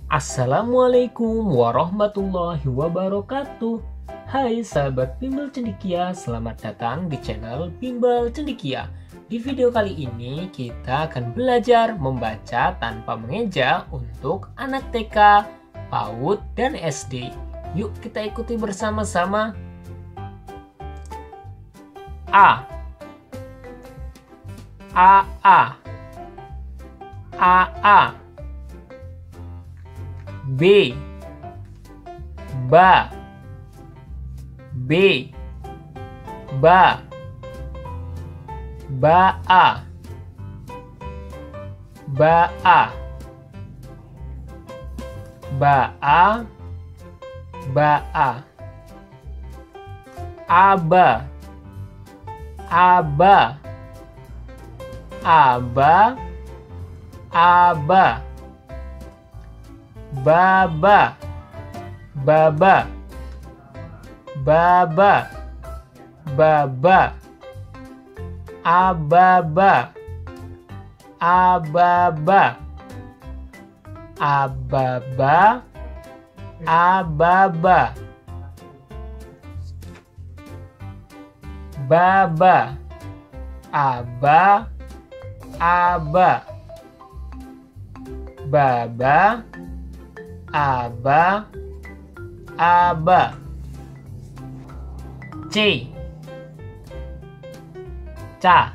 Assalamualaikum warahmatullahi wabarakatuh. Hai sahabat Bimbel Cendekia, selamat datang di channel Bimbel Cendekia. Di video kali ini kita akan belajar membaca tanpa mengeja untuk anak TK, PAUD, dan SD. Yuk kita ikuti bersama-sama. A A A A A B Ba B Ba Ba A Ba A Ba A Ba A Aba Aba Aba Aba Baba Baba Baba Baba Ababa Ababa Ababa Ababa Baba Aba Aba Baba Aba Aba C Ca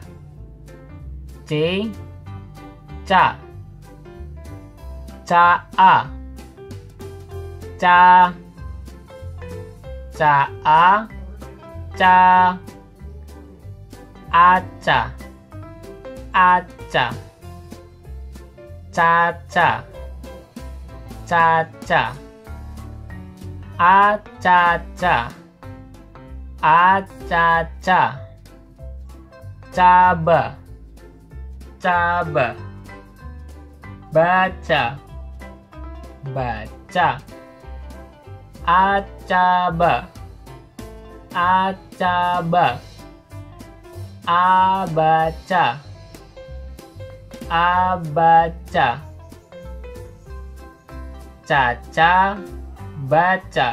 C Ca Ca A Ca Ca A Ca Aca Aca Caca Caca Acaca Acaca Caba Caba Baca Baca Acaba Acaba Abaca Abaca Caca baca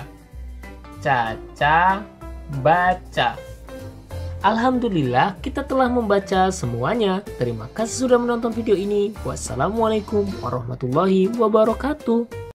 Caca baca. Alhamdulillah kita telah membaca semuanya. Terima kasih sudah menonton video ini. Wassalamualaikum warahmatullahi wabarakatuh.